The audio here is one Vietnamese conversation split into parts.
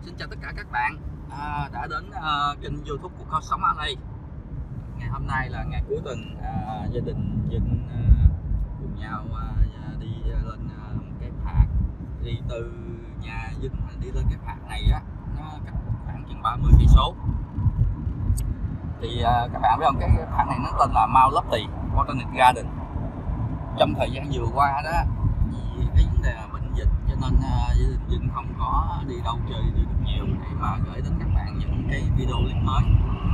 Xin chào tất cả các bạn đã đến kênh YouTube của Cuộc Sống Ở Đây. Ngày hôm nay là ngày cuối tuần, gia đình Vinh cùng nhau đi lên cái phạt, đi từ nhà Vinh đi lên cái phạt này á, nó cách khoảng chừng 30 cây số. Thì các bạn biết không, cái phạt này nó tên là Mount Lofty Botanic Garden. Trong thời gian vừa qua đó, vì cái vấn đề bệnh dịch cho nên gia đình Vinh không có đi đâu chơi được nhiều để mà gửi đến các bạn những cái video clip mới.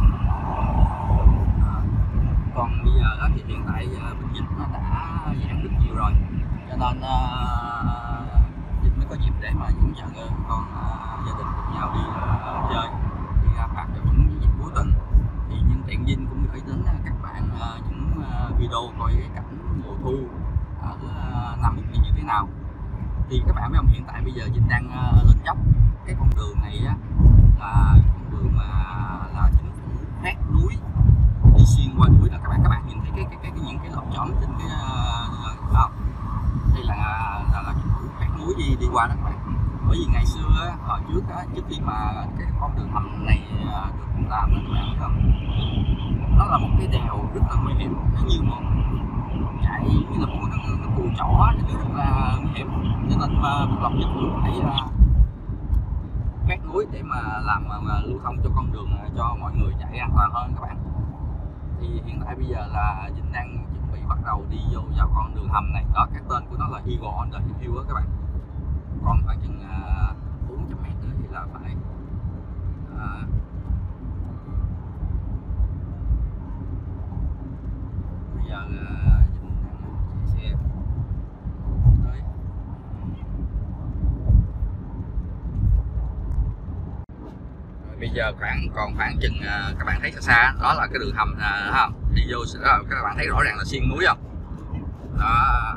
Còn bây giờ đó thì hiện tại bệnh dịch nó đã giảm được nhiều rồi, cho nên Vinh mới có dịp để mà dẫn con gia đình cùng nhau đi chơi, đi ra phạt cho những dịp cuối tuần. Thì nhân tiện Vinh cũng gửi đến các bạn những video coi cái cảnh mùa thu ở Nam Úc như thế nào. Thì các bạn biết không, hiện tại bây giờ Vinh đang lên dốc. Cái con đường này á, là con đường mà là chính phủ khoét núi, đi xuyên qua núi là các bạn nhìn thấy cái những cái lỗ chỏm trên cái không? Đây là chính phủ khoét núi đi qua đó các bạn. Bởi vì ngày xưa á, hồi trước á, trước khi mà cái con đường hầm này được làm đó, các bạn biết không, nó là một cái đèo rất là nguy hiểm, nó như một chạy như là một cái cùi chỏ, nó rất là nguy hiểm, cho nên mà lập chính phủ phải khoét núi để mà làm lưu thông cho con đường cho mọi người chạy an toàn hơn các bạn. Thì hiện tại bây giờ là Vinh đang chuẩn bị bắt đầu đi vô vào con đường hầm này đó, cái tên của nó là Eagle on the Hill đó các bạn. Còn khoảng chừng 400 mét nữa thì là phải bây giờ Vinh đang chạy xe tới. Bây giờ còn khoảng chừng các bạn thấy xa xa đó là cái đường hầm không? Đi vô đó, các bạn thấy rõ ràng là xuyên núi không? Đó,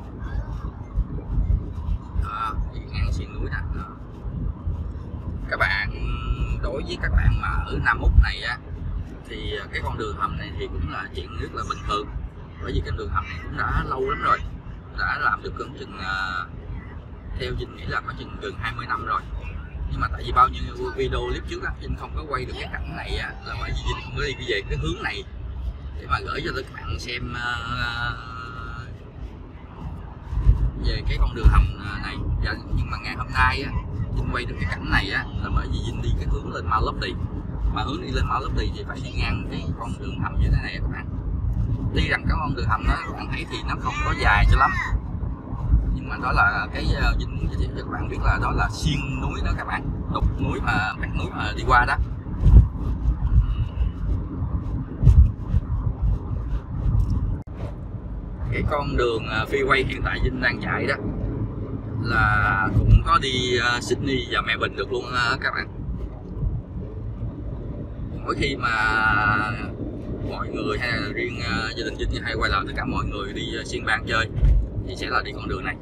đi ngang xuyên núi nè. Các bạn, đối với các bạn mà ở Nam Úc này á, thì cái con đường hầm này thì cũng là chuyện rất là bình thường, bởi vì cái đường hầm này cũng đã lâu lắm rồi, đã làm được cỡ chừng theo Vinh nghĩ là có chừng gần 20 năm rồi. Nhưng mà tại vì bao nhiêu video clip trước á, Vinh không có quay được cái cảnh này á, là bởi vì Vinh không có đi về cái hướng này để mà gửi cho các bạn xem về cái con đường hầm này. Nhưng mà ngày hôm nay á, Vinh quay được cái cảnh này á, là bởi vì Vinh đi cái hướng lên Mount Lofty, mà hướng đi lên Mount Lofty thì phải đi ngang cái con đường hầm như thế này các bạn. Tuy rằng cái con đường hầm đó các bạn thấy thì nó không có dài cho lắm, nhưng mà đó là cái Vinh muốn giới thiệu cho các bạn biết là đó là xuyên núi đó các bạn, đục núi mà bét núi mà đi qua đó. Cái con đường freeway hiện tại Vinh đang chạy đó là cũng có đi Sydney và Melbourne được luôn các bạn. Mỗi khi mà mọi người hay là riêng gia đình Vinh hay quay lại tất cả mọi người đi xuyên bang chơi thì sẽ là đi con đường này.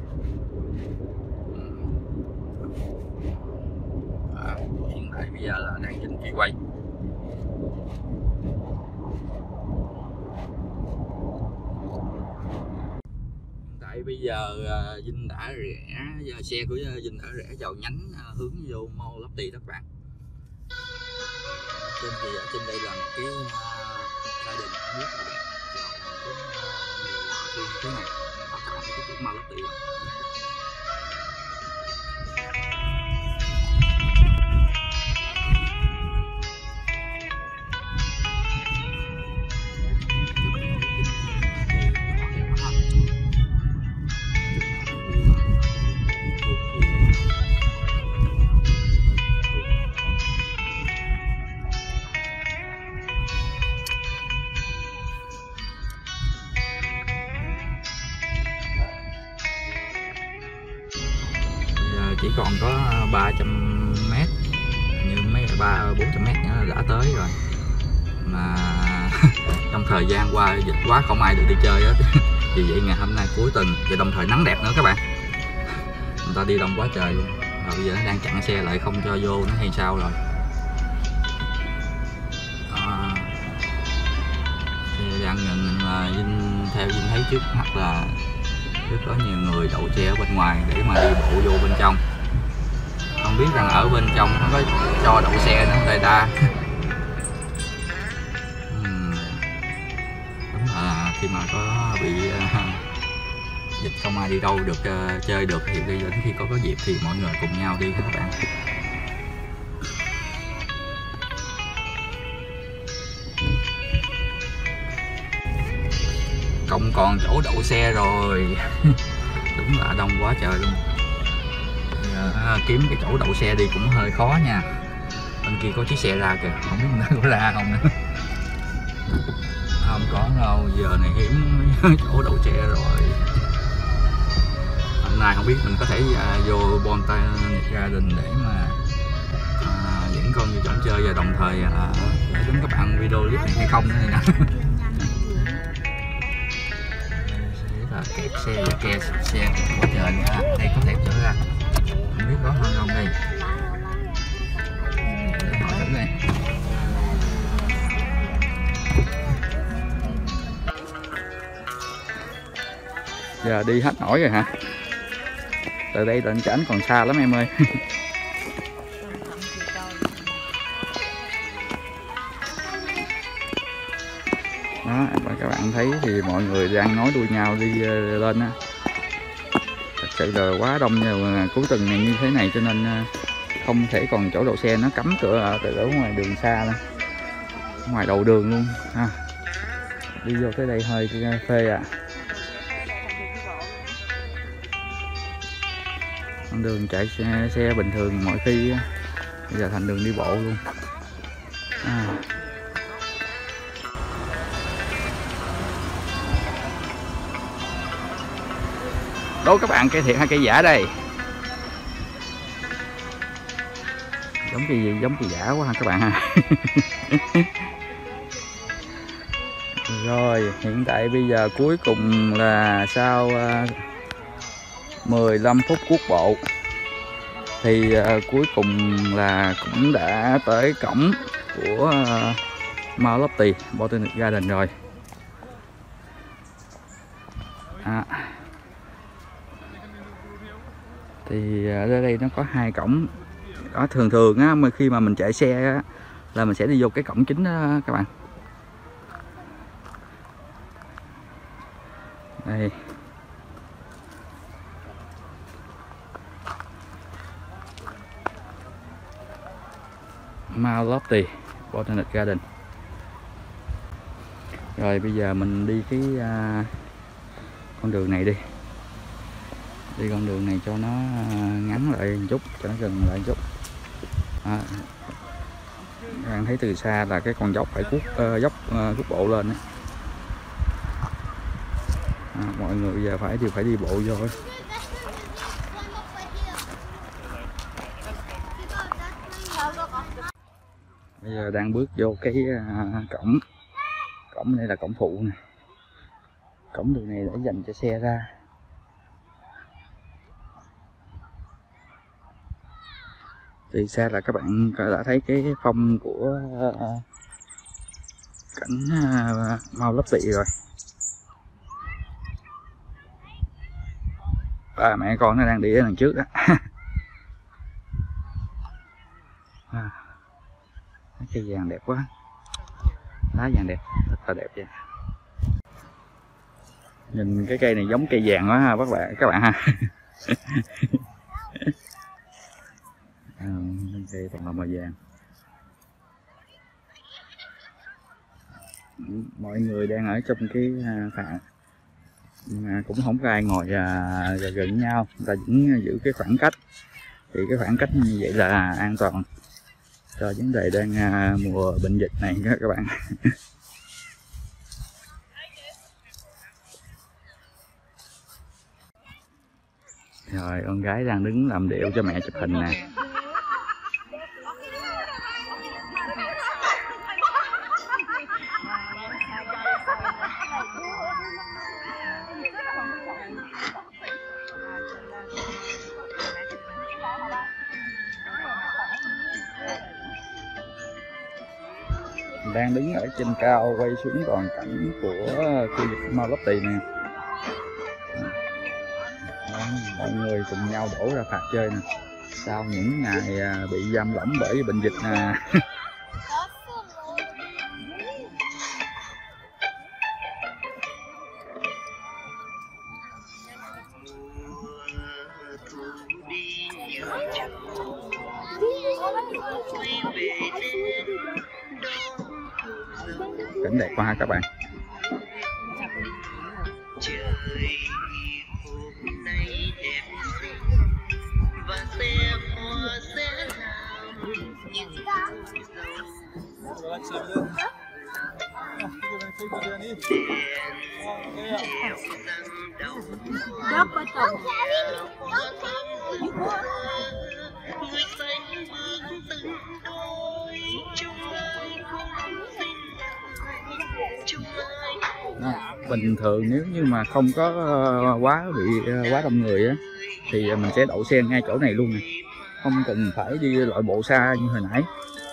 Hiện tại bây giờ là đang trên freeway. Bây giờ Vinh đã rẽ, xe của Vinh đã rẽ vào nhánh hướng vô Mount Lofty đó các bạn. Trên thì ở trên đây là một cái gia đình rất là đẹp vào cái mùa thu như thế này. Các bạn thấy cái chữ Mount Lofty không? Chỉ còn có 300 mét, như mấy 400 mét nữa đã tới rồi, mà trong thời gian qua dịch quá không ai được đi chơi hết. Vì vậy ngày hôm nay cuối tuần và đồng thời nắng đẹp nữa các bạn, người ta đi đông quá trời luôn. Và bây giờ nó đang chặn xe lại không cho vô, nó hay sao rồi. Xe đang theo Vinh thấy trước mặt là rất có nhiều người đậu xe ở bên ngoài để mà đi bộ vô bên trong. Không không biết rằng ở bên trong nó có cho đậu xe nữa người ta. Đúng là khi mà có bị dịch không ai đi đâu được chơi được thì đến khi có dịp thì mọi người cùng nhau đi các bạn. Không còn chỗ đậu xe rồi. Đúng là đông quá trời luôn. Kiếm cái chỗ đậu xe đi cũng hơi khó nha. Bên kia có chiếc xe ra kìa, không biết nó có ra không nữa. Không có đâu, giờ này hiếm chỗ đậu xe rồi. Hôm nay không biết mình có thể vô Botanic Garden để mà dẫn con vô trong chơi và đồng thời gửi đến các bạn video clip này hay không nữa nè. Là kẹt xe và kẹt xe quá trời nữa. Đây có thể trở ra, không biết có hơn không đây. Để hỏi thử đây. Giờ đi hết nổi rồi hả? Từ đây đến Chảnh còn xa lắm em ơi. Đó, các bạn thấy thì mọi người đang nói đuôi nhau đi lên á. Thật sự là quá đông nha, cuối tuần này như thế này cho nên không thể còn chỗ đậu xe, nó cấm cửa ở ngoài đường xa nữa. Ngoài đầu đường luôn ha. Đi vô tới đây hơi phê à. Con đường chạy xe bình thường mọi khi bây giờ thành đường đi bộ luôn. Đố các bạn cây thiệt hay cây giả đây? Giống cây gì? Giống cây giả quá ha các bạn ha. Rồi hiện tại bây giờ cuối cùng là sau 15 phút cuốc bộ thì cuối cùng là cũng đã tới cổng của Mount Lofty Botanic Garden rồi. Thì ở đây nó có hai cổng. Đó, thường á, khi mà mình chạy xe á, là mình sẽ đi vô cái cổng chính đó các bạn. Đây. Mount Lofty Botanic Garden. Rồi bây giờ mình đi cái con đường này đi. Đi con đường này cho nó ngắn lại một chút, cho nó gần lại một chút. Các bạn thấy từ xa là cái con dốc phải dốc cuốc bộ lên đó. Mọi người bây giờ phải đi bộ vô. Bây giờ đang bước vô cái cổng này là cổng phụ nè. Cổng đường này để dành cho xe ra. Từ xa là các bạn đã thấy cái phong của cảnh Mount Lofty rồi. Ba mẹ con nó đang đi ở đằng trước đó. Cây vàng đẹp quá, lá vàng đẹp, thật là đẹp vậy. Nhìn cái cây này giống cây vàng quá ha các bạn ha. Cây toàn là màu vàng. Mọi người đang ở trong cái phà mà cũng không có ai ngồi gần nhau, người ta vẫn giữ cái khoảng cách. Thì cái khoảng cách như vậy là an toàn cho vấn đề đang mùa bệnh dịch này các bạn. Rồi con gái đang đứng làm điệu cho mẹ chụp hình nè. Đang đứng ở trên cao quay xuống toàn cảnh của khu vực Mount Lofty nè. Mọi người cùng nhau đổ ra phạt chơi nè. Sau những ngày bị giam lỏng bởi bệnh dịch nè. Cảnh đẹp quá ha các bạn. Bình thường nếu như mà không có quá đông người á thì mình sẽ đậu xe ngay chỗ này luôn nè, không cần phải đi loại bộ xa như hồi nãy.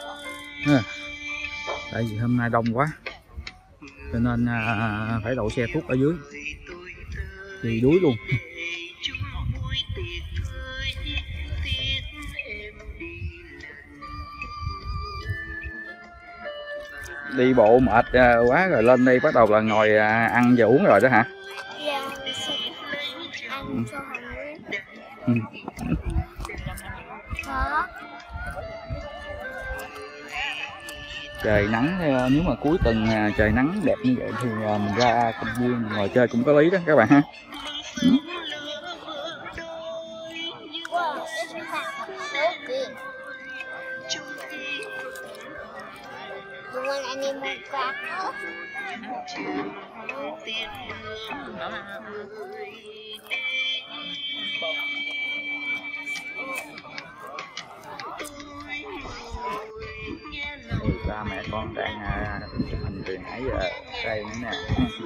Tại vì hôm nay đông quá cho nên phải đậu xe phút ở dưới thì đuối luôn. Đi bộ mệt quá rồi lên đây bắt đầu là ngồi ăn và uống rồi đó hả? Dạ, ăn cho hành. Trời nắng, nếu mà cuối tuần trời nắng đẹp như vậy thì mình ra công viên ngồi chơi cũng có lý đó các bạn ha. Ba mẹ con đang hành từ nãy giờ đây nữa nè.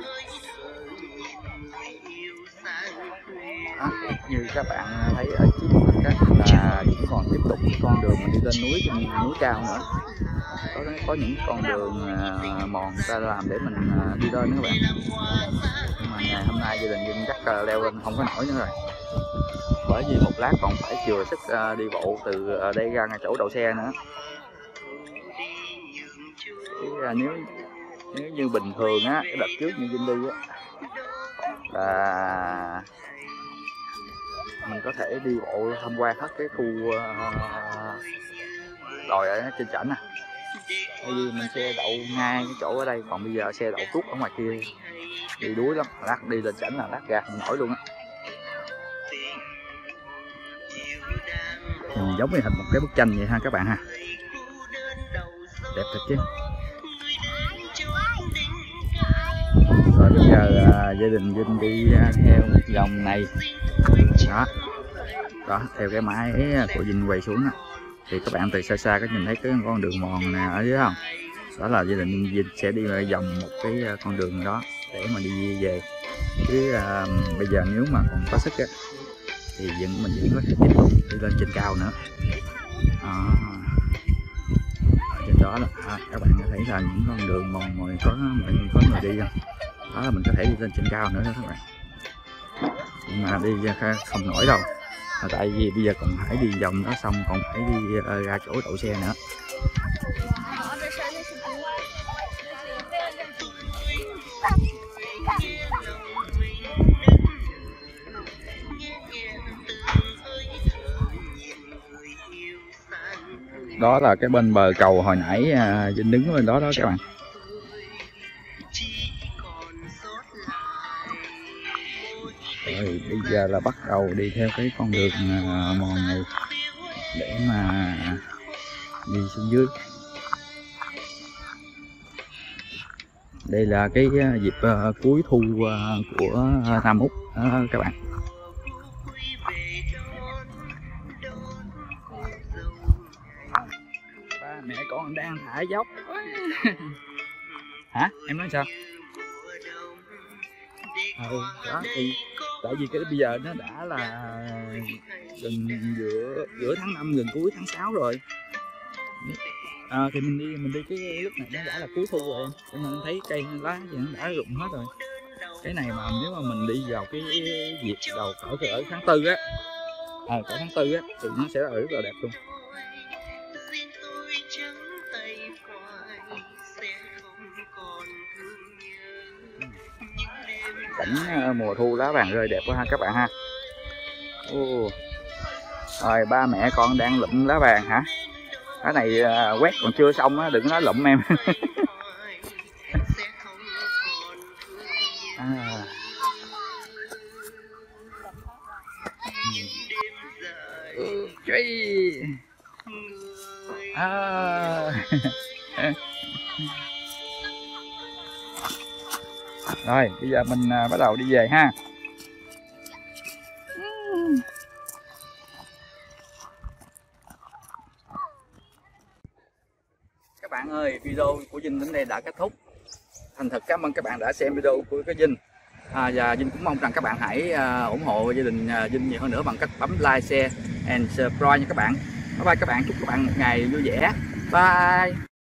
Như các bạn thấy ở trước mặt là vẫn còn tiếp tục con đường mình đi lên núi, trên núi cao nữa. Có những con đường mòn người ta làm để mình đi lên nữa các bạn. Nhưng mà ngày hôm nay gia đình Vinh chắc leo lên không có nổi nữa rồi. Bởi vì một lát còn phải chừa sức đi bộ từ đây ra ngay chỗ đậu xe nữa. Nếu như bình thường á, cái đợt trước như Vinh đi á là mình có thể đi bộ tham quan hết cái khu đồi ở trên chảnh nè. Bởi vì mình xe đậu ngay cái chỗ ở đây, còn bây giờ xe đậu tuốt ở ngoài kia đi đuối lắm, lát đi lên chảnh là lát ra không nổi luôn á. Giống như hình một cái bức tranh vậy ha các bạn ha. Đẹp thật chứ. Rồi bây giờ gia đình Vinh đi theo dòng này đó, theo cái máy của Vinh quay xuống thì các bạn từ xa xa có nhìn thấy cái con đường mòn nè ở dưới không? Đó là gia đình Vinh sẽ đi vòng một cái con đường đó để mà đi về. Chứ bây giờ nếu mà còn có sức á thì mình vẫn có thể tiếp tục đi lên trên cao nữa. Ở trên đó là các bạn có thấy là những con đường mòn mồi có người đi không? Đó là mình có thể đi lên trên cao nữa đó các bạn. Nhưng mà đi không nổi đâu, tại vì bây giờ còn phải đi vòng đó xong còn phải đi ra chỗ đậu xe nữa. Đó là cái bên bờ cầu hồi nãy Vinh đứng bên đó các bạn. Rồi bây giờ là bắt đầu đi theo cái con đường mòn này để mà đi xuống dưới. Đây là cái dịp cuối thu của Nam Úc các bạn. Ba mẹ con đang thả dốc. Hả? Em nói sao? Đó thì tại vì cái bây giờ nó đã là gần giữa tháng 5 gần cuối tháng 6 rồi. Thì mình đi cái lúc này nó đã là cuối thu rồi, cho nên thấy cây lá gì nó đã rụng hết rồi. Cái này mà nếu mà mình đi vào cái dịp đầu cỡ tháng 4 á Cả tháng 4 á thì nó sẽ rất là đẹp luôn. Cảnh mùa thu lá vàng rơi đẹp quá ha các bạn ha. Rồi ba mẹ con đang lụm lá vàng hả? Cái này quét còn chưa xong á, đừng nói lụm em. Rồi bây giờ mình bắt đầu đi về ha. Các bạn ơi, video của Vinh đến đây đã kết thúc. Thành thật cảm ơn các bạn đã xem video của cái Vinh. Và Vinh cũng mong rằng các bạn hãy ủng hộ gia đình Vinh nhiều hơn nữa bằng cách bấm like, share and subscribe nha các bạn. Bye bye các bạn, chúc các bạn một ngày vui vẻ. Bye.